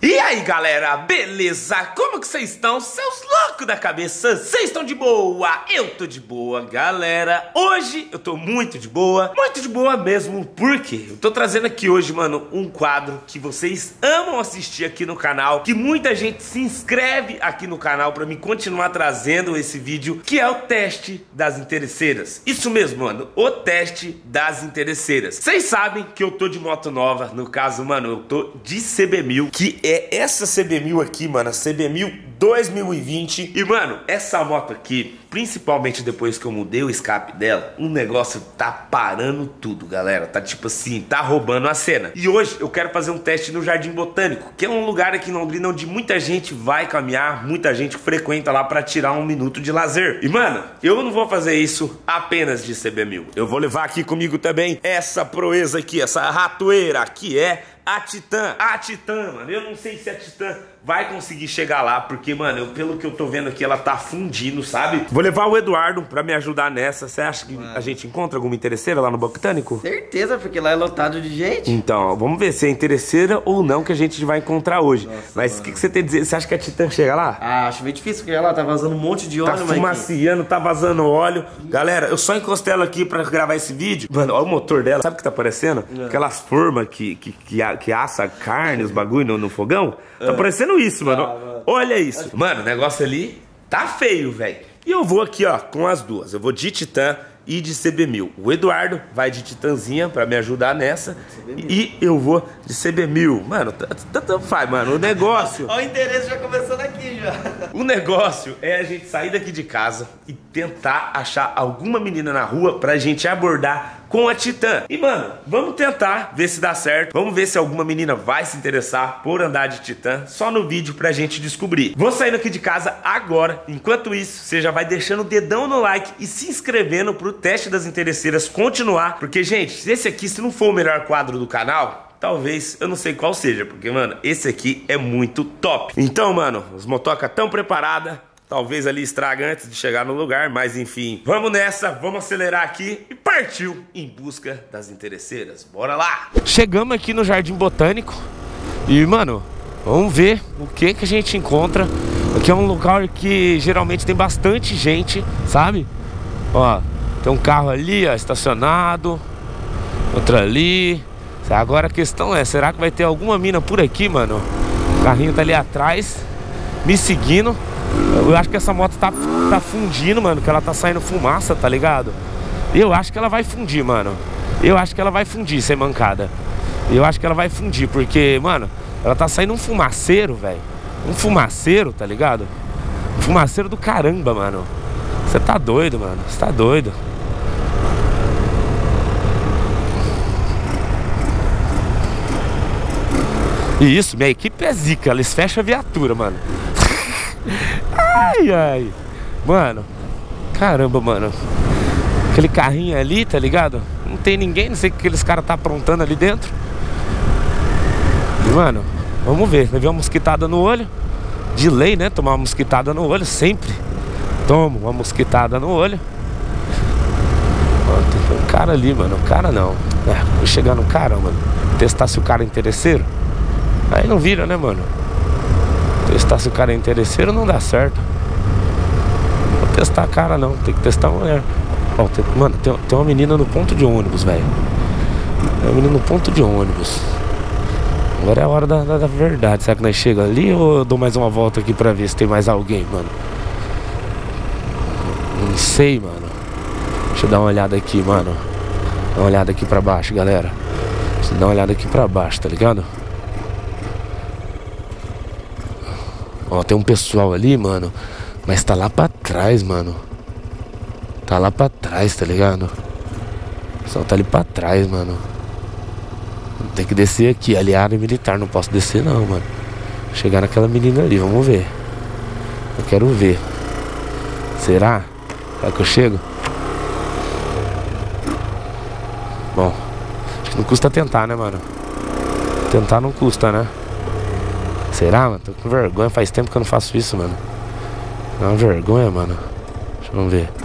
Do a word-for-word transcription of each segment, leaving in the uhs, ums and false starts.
E aí galera, beleza? Como que vocês estão? Seus loucos da cabeça, vocês estão de boa? Eu tô de boa, galera. Hoje eu tô muito de boa, muito de boa mesmo, porque eu tô trazendo aqui hoje, mano, um quadro que vocês amam assistir aqui no canal, que muita gente se inscreve aqui no canal pra mim continuar trazendo esse vídeo, que é o teste das interesseiras. Isso mesmo, mano, o teste das interesseiras. Vocês sabem que eu tô de moto nova, no caso, mano, eu tô de C B mil, que é É essa C B mil aqui, mano, a C B mil dois mil e vinte. E, mano, essa moto aqui, principalmente depois que eu mudei o escape dela, o negócio tá parando tudo, galera. Tá tipo assim, tá roubando a cena. E hoje eu quero fazer um teste no Jardim Botânico, que é um lugar aqui em Londrina onde muita gente vai caminhar, muita gente frequenta lá pra tirar um minuto de lazer. E, mano, eu não vou fazer isso apenas de C B mil. Eu vou levar aqui comigo também essa proeza aqui, essa ratoeira, que é a Titã, a Titã, mano, eu não sei se a Titã vai conseguir chegar lá, porque, mano, eu, pelo que eu tô vendo aqui, ela tá fundindo, sabe? Vou levar o Eduardo pra me ajudar nessa. Você acha que mano, a gente encontra alguma interesseira lá no Botânico? Certeza, porque lá é lotado de gente. Então, vamos ver se é interesseira ou não que a gente vai encontrar hoje. Nossa, mas o que, que você tem a dizer? Você acha que a Titã chega lá? Ah, acho meio difícil, porque ela tá vazando um monte de óleo, Tá fumaciando, tá vazando óleo. Galera, eu só encostei ela aqui pra gravar esse vídeo. Mano, olha o motor dela. Sabe o que tá parecendo? É. Aquelas formas que, que, que, que assa carne, os bagulho no, no fogão. Tá é. parecendo isso, mano. Ah, mano. Olha isso. Mano, o negócio ali tá feio, velho. E eu vou aqui, ó, com as duas. Eu vou de Titã e de C B mil. O Eduardo vai de Titãzinha pra me ajudar nessa. E eu vou de C B mil. Mano, tanto faz, mano. O negócio... Olha o interesse já começando aqui, já. O negócio é a gente sair daqui de casa e tentar achar alguma menina na rua pra gente abordar com a Titã. E, mano, vamos tentar ver se dá certo. Vamos ver se alguma menina vai se interessar por andar de Titã. Só no vídeo pra gente descobrir. Vou saindo aqui de casa agora. Enquanto isso, você já vai deixando o dedão no like e se inscrevendo pro teste das interesseiras continuar. Porque, gente, esse aqui, se não for o melhor quadro do canal, talvez, eu não sei qual seja. Porque, mano, esse aqui é muito top. Então, mano, os motoca tão preparadas. Talvez ali estraga antes de chegar no lugar, mas enfim. Vamos nessa, vamos acelerar aqui e partiu em busca das interesseiras. Bora lá! Chegamos aqui no Jardim Botânico e, mano, vamos ver o que que a gente encontra. Aqui é um lugar que geralmente tem bastante gente, sabe? Ó, tem um carro ali, ó, estacionado. Outro ali. Agora a questão é, será que vai ter alguma mina por aqui, mano? O carrinho tá ali atrás, me seguindo. Eu acho que essa moto tá, tá fundindo, mano, que ela tá saindo fumaça, tá ligado? Eu acho que ela vai fundir, mano. Eu acho que ela vai fundir, sem mancada. Eu acho que ela vai fundir, porque, mano, ela tá saindo um fumaceiro, velho. Um fumaceiro, tá ligado? Um fumaceiro do caramba, mano. Você tá doido, mano. Você tá doido. E isso, minha equipe é zica. Eles fecham a viatura, mano. Ai, ai. Mano, caramba, mano. Aquele carrinho ali, tá ligado? Não tem ninguém, não sei o que aqueles caras tá aprontando ali dentro. E, mano, vamos ver. Levei uma mosquitada no olho. De lei, né? Tomar uma mosquitada no olho, sempre. Tomo uma mosquitada no olho. Ó, tem um cara ali, mano. O cara não. É, vou chegar no cara, mano. Testar se o cara é interesseiro. Aí não vira, né, mano? Testar se o cara é interesseiro não dá certo. Não vou testar a cara não, tem que testar a mulher. Ó, tem, mano, tem, tem uma menina no ponto de ônibus, velho. Tem uma menina no ponto de ônibus. Agora é a hora da, da, da verdade. Será que nós chega ali ou eu dou mais uma volta aqui pra ver se tem mais alguém, mano? Não sei, mano. Deixa eu dar uma olhada aqui, mano. Dá uma olhada aqui pra baixo, galera. Deixa eu dar uma olhada aqui pra baixo, tá ligado? Ó, tem um pessoal ali, mano. Mas tá lá pra trás, mano. Tá lá pra trás, tá ligado? O pessoal tá ali pra trás, mano. Tem que descer aqui. Ali é área militar, não posso descer não, mano. Chegar naquela menina ali, vamos ver. Eu quero ver. Será? Será que eu chego? Bom, acho que não custa tentar, né, mano? Tentar não custa, né? Será, mano? Tô com vergonha, faz tempo que eu não faço isso, mano. É uma vergonha, mano. Deixa eu ver.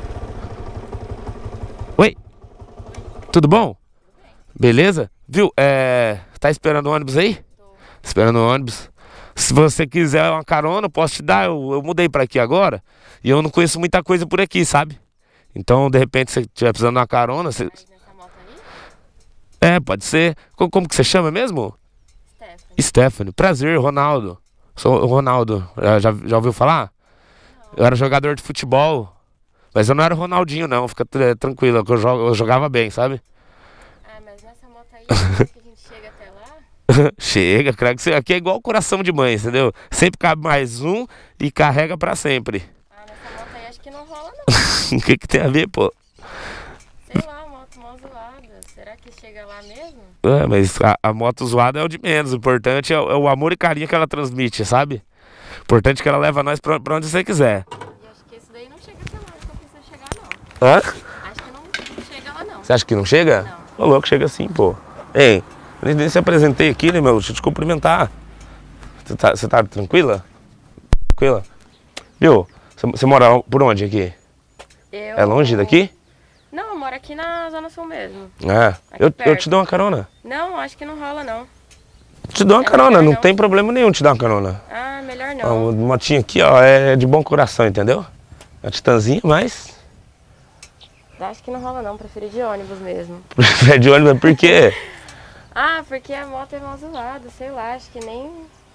Oi! Tudo bom? Beleza? Viu? É... Tá esperando o ônibus aí? Tô. Esperando o ônibus. Se você quiser uma carona, eu posso te dar. Eu, eu mudei pra aqui agora e eu não conheço muita coisa por aqui, sabe? Então, de repente, se você estiver precisando de uma carona... Você... Mas nessa moto aí? É, pode ser. Como, como que você chama mesmo? Stephanie. Stephanie. Prazer, Ronaldo. Sou o Ronaldo. Já, já, já ouviu falar? Não. Eu era jogador de futebol. Mas eu não era o Ronaldinho, não. Fica tr- tranquilo, que eu, jogo, eu jogava bem, sabe? Ah, mas nessa moto aí, será que a gente chega até lá? Chega, creio que você... Aqui é igual coração de mãe, entendeu? Sempre cabe mais um e carrega pra sempre. Ah, nessa moto aí acho que não rola não. O que que tem a ver, pô? Sei lá, moto mó zoada. Será que chega lá mesmo? É, mas a, a moto zoada é o de menos. O importante é, o- é o amor e carinho que ela transmite, sabe? O importante é que ela leva nós pra, pra onde você quiser. E acho que esse daí não chega até lá, acho que não precisa chegar não. Hã? Acho que não chega lá não. Você acha que não chega? Não. Ô, louco, chega sim, pô. Ei, eu nem nem se apresentei aqui, né, meu? Deixa eu te cumprimentar. Você tá, você tá tranquila? Tranquila? Viu? Você, você mora por onde aqui? Eu... É longe daqui? Não, eu moro aqui na Zona Sul mesmo. É. Aqui Eu, eu perto. te dou uma carona. Não, acho que não rola não. Te dou uma É carona, melhor não não. tem problema nenhum te dar uma carona. Ah, melhor Ó, não. o motinho aqui, ó, é de bom coração, entendeu? É uma titãzinha, mas... Acho que não rola não, prefiro ir de ônibus mesmo. É de ônibus, por quê? Ah, porque a moto é mal zoada, sei lá, acho que nem...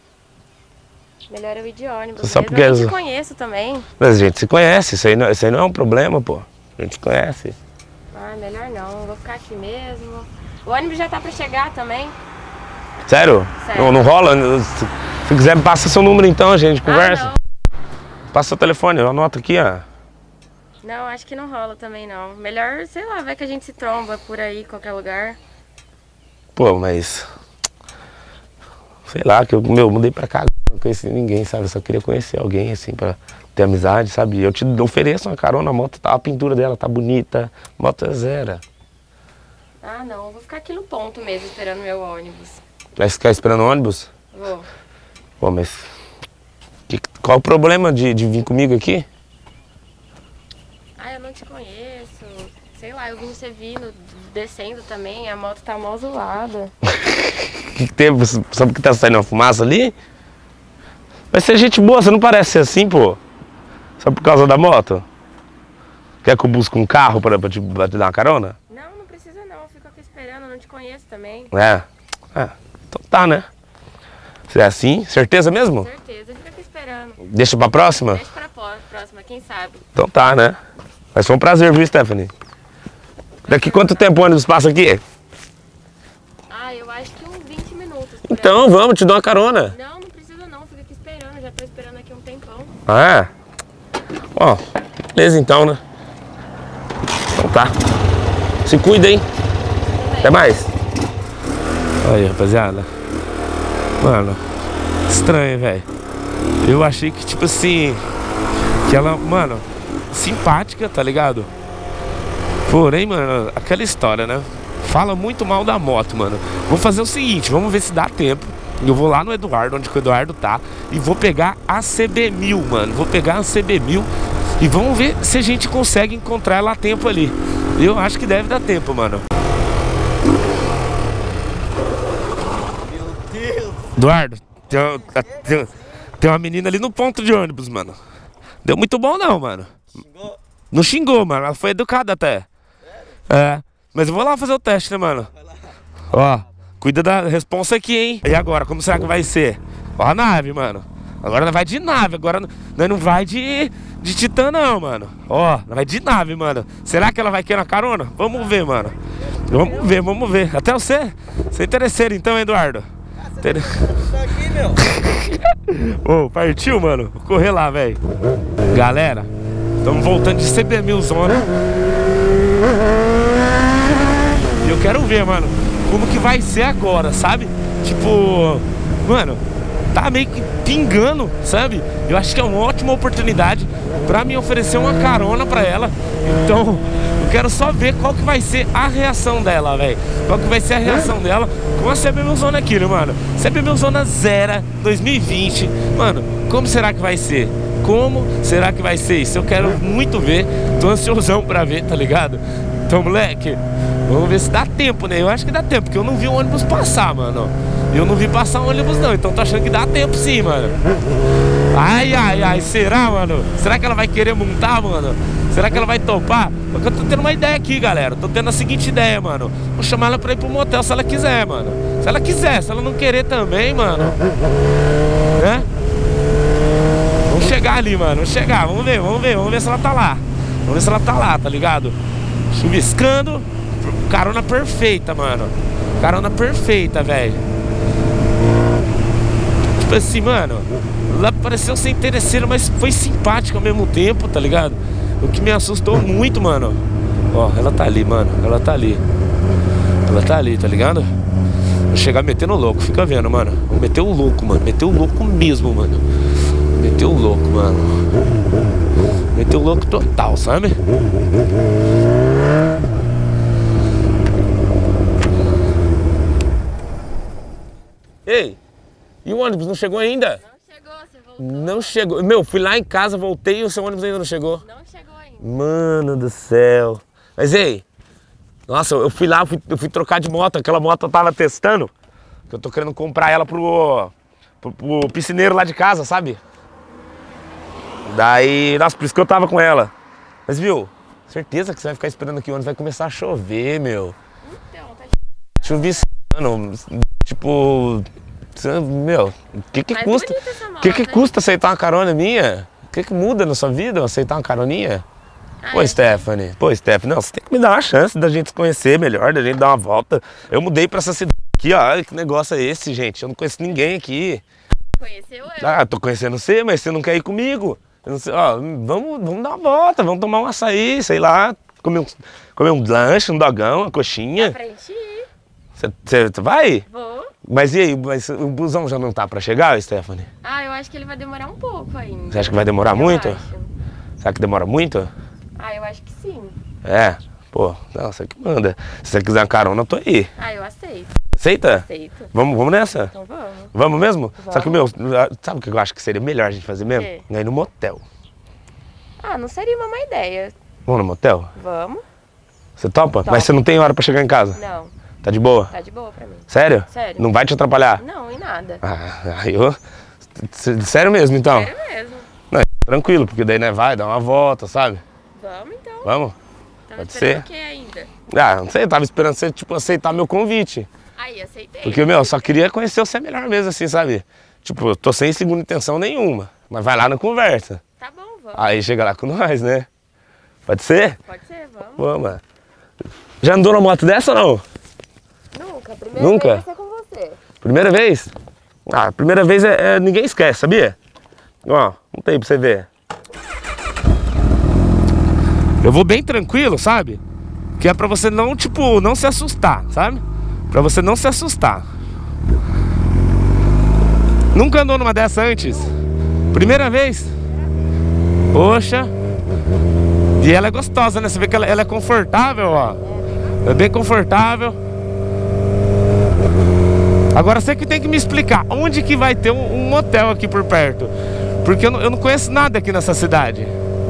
Melhor eu ir de ônibus Só mesmo. porque Eu as- nem te conheço também. Mas a gente se conhece, isso aí não, isso aí não é um problema, pô. A gente se conhece. Ah, melhor não, vou ficar aqui mesmo. O ônibus já tá pra chegar também. Sério? Sério. Não, não rola? Se, se quiser, me passa seu número então, a gente conversa. Ah, Passa seu telefone, eu anoto aqui, ó. não. Não, acho que não rola também não. Melhor, sei lá, vai que a gente se tromba por aí, qualquer lugar. Pô, mas... Sei lá, que eu meu, mudei pra cá, não conheci ninguém, sabe? Eu só queria conhecer alguém, assim, pra ter amizade, sabe? Eu te ofereço uma carona, a moto tá, a pintura dela tá bonita, a moto é zero. Ah, não, eu vou ficar aqui no ponto mesmo, esperando meu ônibus. Vai ficar esperando o ônibus? Vou. Pô, mas... que- qual o problema de, de vir comigo aqui? Ah, eu não te conheço. Sei lá, eu vi você vindo, descendo também, a moto tá mó zoada. O que, que teve? Só porque tá saindo uma fumaça ali? Vai ser gente boa, você não parece ser assim, pô. Só por causa da moto? Quer que eu busque um carro pra, pra, te, pra te dar uma carona? Não, não precisa não, eu fico aqui esperando, eu não te conheço também. É. É. Então tá, né? Se é assim, certeza mesmo? Certeza, fica aqui esperando. Deixa pra próxima? Deixa pra pó- próxima, quem sabe. Então tá, né? Mas foi um prazer, viu, Stephanie? Daqui quanto tempo o ônibus passa aqui? Ah, eu acho que uns vinte minutos. por Então, vamos, te dou uma carona. aí. Não, não precisa não, fica aqui esperando, já tô esperando aqui um tempão. Ah, é? Ó, beleza então, né? Então tá. Se cuida, hein? Até mais. Aí, rapaziada. Mano, estranho, velho. Eu achei que, tipo assim, que ela, mano, simpática, tá ligado? Porém, mano, aquela história, né? Fala muito mal da moto, mano. Vou fazer o seguinte, vamos ver se dá tempo. Eu vou lá no Eduardo, onde que o Eduardo tá, e vou pegar a C B mil, mano. Vou pegar a C B mil e vamos ver se a gente consegue encontrar ela a tempo ali. Eu acho que deve dar tempo, mano. Meu Deus! Eduardo, tem, uma- tem, tem uma menina ali no ponto de ônibus, mano. Deu muito bom não, mano. Xingou? Não xingou, mano. Ela foi educada até. É. Mas eu vou lá fazer o teste, né, mano? Ó, cuida da responsa aqui, hein? E agora, como será que vai ser? Ó a nave, mano. Agora nós vai de nave. Agora nós não vai de, de titã, não, mano. Ó, nós vai de nave, mano. Será que ela vai querer a carona? Vamos ver, mano. Vamos ver, vamos ver. Até você. Você é interesseiro, então, Eduardo? Inter- Tá aqui, meu! Ô, partiu, mano. Vou correr lá, velho. Galera, estamos voltando de C B mil zona. E eu quero ver, mano, como que vai ser agora, sabe? Tipo, mano, tá meio que pingando, sabe? Eu acho que é uma ótima oportunidade pra me oferecer uma carona pra ela. Então, eu quero só ver qual que vai ser a reação dela, velho. Qual que vai ser a reação dela com a C B mil Zona aqui, né, mano? C B mil Zona Zero dois mil e vinte. Mano, como será que vai ser? Como será que vai ser isso? Eu quero muito ver. Tô ansiosão pra ver, tá ligado? Então, moleque, vamos ver se dá tempo, né? Eu acho que dá tempo, porque eu não vi o ônibus passar, mano. eu não vi passar um ônibus não, então tô achando que dá tempo sim, mano. Ai, ai, ai, será, mano? Será que ela vai querer montar, mano? Será que ela vai topar? Porque eu tô tendo uma ideia aqui, galera. Tô tendo a seguinte ideia, mano. Vou chamar ela pra ir pro motel se ela quiser, mano. Se ela quiser, se ela não querer também, mano, né? Vamos chegar ali, mano. Vamos chegar, vamos ver, vamos ver, vamos ver se ela tá lá. Vamos ver se ela tá lá, tá ligado? Chuviscando. Carona perfeita, mano. Carona perfeita, velho. Tipo assim, mano, ela pareceu ser interesseira, mas foi simpática ao mesmo tempo, tá ligado? O que me assustou muito, mano. Ó, ela tá ali, mano. Ela tá ali. Ela tá ali, tá ligado? Vou chegar metendo louco, fica vendo, mano. Vou meter o louco, mano. Meter o louco mesmo, mano. Meter o louco, mano. Meter o louco total, sabe? Ei, e o ônibus não chegou ainda? Não chegou, você voltou. Não chegou. Meu, fui lá em casa, voltei e o seu ônibus ainda não chegou. Não chegou ainda. Mano do céu. Mas ei, nossa, eu fui lá, eu fui, eu fui trocar de moto. Aquela moto eu tava testando, que eu tô querendo comprar ela pro, pro, pro piscineiro lá de casa, sabe? Daí, nossa, por isso que eu tava com ela. Mas viu, certeza que você vai ficar esperando que o ônibus vai começar a chover, meu. Então, tá Chuviscando, tipo... Meu, o que que Mas custa? bonita essa moto, O que que hein? custa aceitar uma carona minha? O que que muda na sua vida aceitar uma caroninha? Ah, Pô, é? Stephanie, pô, Stephanie, não, você tem que me dar uma chance da gente se conhecer melhor, da gente dar uma volta. Eu mudei pra essa cidade aqui, ó, olha que negócio é esse, gente? Eu não conheço ninguém aqui. Conheceu eu? Ah, tô conhecendo você, mas você não quer ir comigo. Eu não sei, ó, vamos, vamos dar uma volta, vamos tomar um açaí, sei lá, comer um, comer um lanche, um dogão, uma coxinha. Pra frente ir. Você vai? Vou. Mas e aí, mas o busão já não tá pra chegar, Stephanie? Ah, eu acho que ele vai demorar um pouco ainda. Você acha que vai demorar Eu muito? acho. Será que demora muito? Ah, eu acho que sim. É, pô, não, você que manda. Se você quiser uma carona, eu tô aí. Ah, eu aceito. Aceita? Aceito. Vamos, vamos nessa? Então vamos. Vamos mesmo? Vamos. Só que, meu, sabe o que eu acho que seria melhor a gente fazer mesmo? quê? Ir no motel. Ah, não seria uma má ideia. Vamos no motel? Vamos? Você topa? Topo. Mas você não tem hora pra chegar em casa? Não, Tá de boa? tá de boa pra mim. Sério? Sério. Não vai te atrapalhar? Não, em nada. Ah, aí eu... Sério mesmo, então? Sério mesmo. Não, tranquilo, porque daí, né, vai dar uma volta, sabe? Vamos então. Vamos? Tava pode esperando ser. o que ainda? Ah, não sei, eu tava esperando você, tipo, aceitar meu convite. Aí, aceitei. Porque, meu, eu só queria conhecer você melhor mesmo, assim, sabe? Tipo, eu tô sem segunda intenção nenhuma, mas vai lá na conversa. Tá bom, vamos. Aí chega lá com nós, né? Pode ser? Pode ser, vamos. Vamos. Já andou na moto dessa ou não? Nunca, primeira Nunca? vez vai ser com você. Primeira vez? Ah, primeira vez é, é- ninguém esquece, sabia? Ó, não tem pra você ver. Eu vou bem tranquilo, sabe? Que é pra você não, tipo, não se assustar, sabe? Pra você não se assustar. Nunca andou numa dessa antes? Primeira vez? Poxa. E ela é gostosa, né? Você vê que ela, ela é confortável, ó. É bem confortável. Agora você que tem que me explicar onde que vai ter um, um motel aqui por perto. Porque eu não, eu não conheço nada aqui nessa cidade.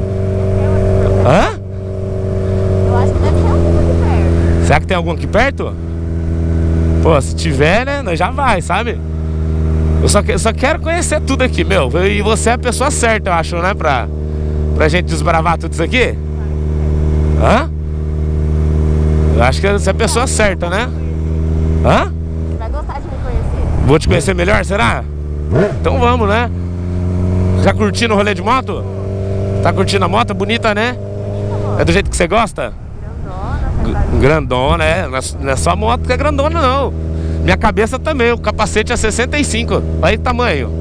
Hã? Eu acho que deve ter algum aqui perto. Será que tem algum aqui perto? Pô, se tiver, né, nós já vai, sabe? Eu só, que- eu só quero conhecer tudo aqui, meu. E você é a pessoa certa, eu acho, né? Pra, pra gente desbravar tudo isso aqui. Hã? Eu acho que você é a pessoa certa, né? Hã? Você vai gostar de me conhecer. Vou te conhecer melhor, será? Então vamos, né? Já curtindo o rolê de moto? Tá curtindo a moto? Bonita, né? É do jeito que você gosta? Grandona, G- Grandona, é. Não é- não é só a moto que é grandona, não. Minha cabeça também, o capacete é sessenta e cinco. Olha aí o tamanho.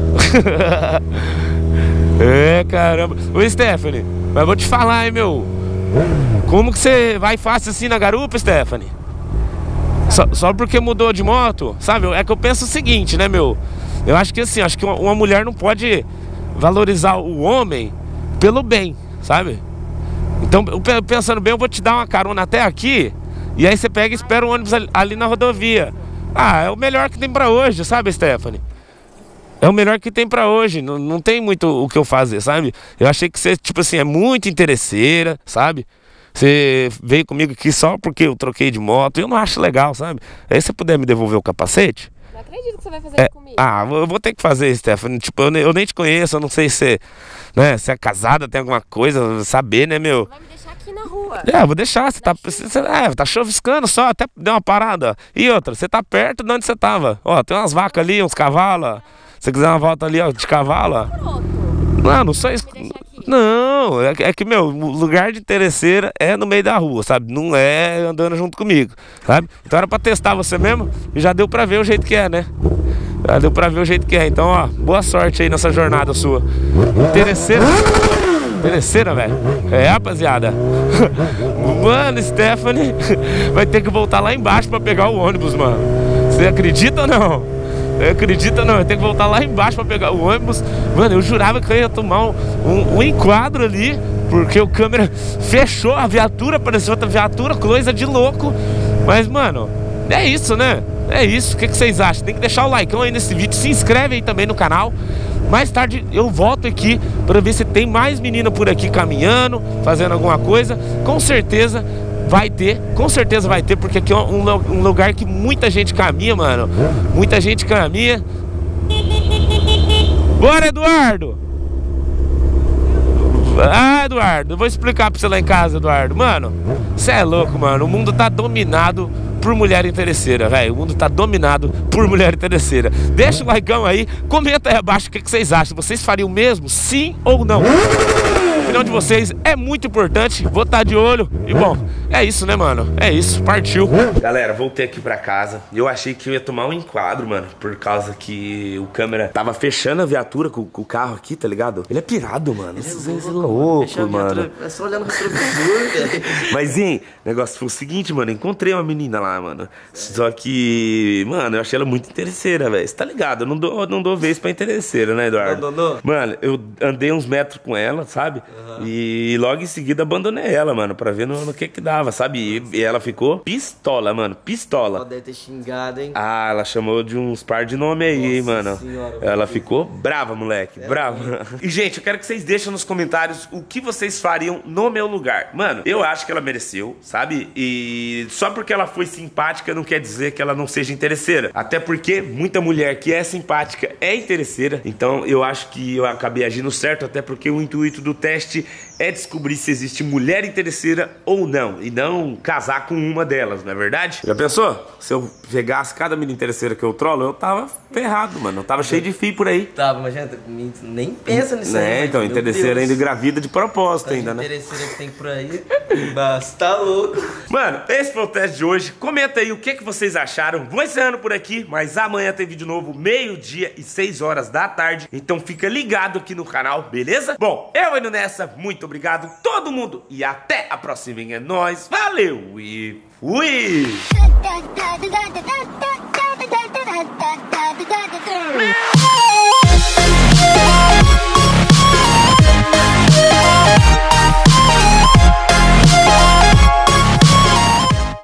É, caramba. Ô, Stephanie, mas vou te falar, hein, meu. Como que você vai fácil assim na garupa, Stephanie? Só, só porque mudou de moto, sabe? É que eu penso o seguinte, né, meu? Eu acho que assim, acho que uma, uma mulher não pode valorizar o homem pelo bem, sabe? Então, eu pe- pensando bem, eu vou te dar uma carona até aqui. E aí você pega e espera o ônibus ali, ali na rodovia. Ah, é o melhor que tem pra hoje, sabe, Stephanie? É o melhor que tem pra hoje, não, não tem muito o que eu fazer, sabe? Eu achei que você, tipo assim, é muito interesseira, sabe? Você veio comigo aqui só porque eu troquei de moto, eu não acho legal, sabe? Aí se você puder me devolver o capacete, Não acredito que você vai fazer É, isso comigo. ah, eu vou ter que fazer, Stephanie. Tipo, eu, ne- eu nem te conheço, eu não sei se, né, se é casada, tem alguma coisa, saber, né, meu? Vai me deixar aqui na rua. É, eu vou deixar, você tá, você, você- é, tá chuviscando só, até deu uma parada. E outra, você tá perto de onde você tava. Ó, tem umas vacas ali, uns cavalos, ó. Se você quiser uma volta ali, ó, de cavalo, ó. Pronto. Não, não sou isso. Me deixa aqui. Não, é, que- é que, meu, o lugar de interesseira é no meio da rua, sabe? Não é andando junto comigo, sabe? Então era pra testar você mesmo e já deu pra ver o jeito que é, né? Já deu pra ver o jeito que é. Então, ó, boa sorte aí nessa jornada sua. Interesseira. Interesseira, velho. É, rapaziada. Mano, Stephanie vai ter que voltar lá embaixo pra pegar o ônibus, mano. Você acredita ou não? Você acredita não? Eu tenho que voltar lá embaixo pra pegar o ônibus. Mano, eu jurava que eu ia tomar um, um, um enquadro ali, porque o câmera fechou a viatura, apareceu outra viatura, coisa de louco. Mas, mano, é isso, né? É isso. O que, que vocês acham? Tem que deixar o like aí nesse vídeo. Se inscreve aí também no canal. Mais tarde eu volto aqui pra ver se tem mais menina por aqui caminhando, fazendo alguma coisa. Com certeza vai ter, com certeza vai ter, porque aqui é um, um lugar que muita gente caminha, mano. Muita gente caminha. Bora, Eduardo! Ah, Eduardo, eu vou explicar pra você lá em casa, Eduardo. Mano, você é louco, mano. O mundo tá dominado por mulher interesseira, velho. O mundo tá dominado por mulher interesseira. Deixa o likeão aí, comenta aí abaixo o que, que vocês acham. Vocês fariam o mesmo? Sim ou não? A opinião de vocês é muito importante. Vou estar de olho. E bom, é isso, né, mano? É isso, partiu. Galera, voltei aqui pra casa. Eu achei que eu ia tomar um enquadro, mano, por causa que o câmera tava fechando a viatura com, com o carro aqui, tá ligado? Ele é pirado, mano. Isso é louco, mano. É só olhar no retrovisor, velho. Mas, hein, o negócio foi o seguinte, mano. Encontrei uma menina lá, mano. Só que, mano, eu achei ela muito interesseira, velho. Você tá ligado? Eu não dou, não dou vez pra interesseira, né, Eduardo? Não, não, não. Mano, eu andei uns metros com ela, sabe? Uhum. E logo em seguida abandonei ela, mano, pra ver no, no que que dava, sabe? E, e ela ficou pistola, mano, pistola. Ela deve ter xingado, hein? Ah, ela chamou de uns par de nome aí, Nossa mano. senhora, ela mano. ficou brava, moleque, É, brava. Mano. E, gente, eu quero que vocês deixem nos comentários o que vocês fariam no meu lugar. Mano, eu acho que ela mereceu, sabe? E só porque ela foi simpática não quer dizer que ela não seja interesseira. Até porque muita mulher que é simpática é interesseira. Então, eu acho que eu acabei agindo certo, até porque o intuito do teste é descobrir se existe mulher interesseira ou não, e não casar com uma delas, não é verdade? Já pensou? Se eu pegasse cada menina interesseira que eu trolo, eu tava ferrado, mano. Eu tava cheio de fio por aí. Tava, mas gente, nem pensa nisso Né? aí. Então, meu interesseira Deus. ainda gravida de propósito Tanta ainda, né? interesseira que tem por aí. Mas tá louco. Mano, esse foi o teste de hoje. Comenta aí o que, que vocês acharam. Vou encerrando por aqui, mas amanhã tem vídeo novo, meio-dia e seis horas da tarde. Então fica ligado aqui no canal, beleza? Bom, eu indo nessa, muito obrigado todo mundo e até a próxima. É nóis, valeu e fui! da da da da da da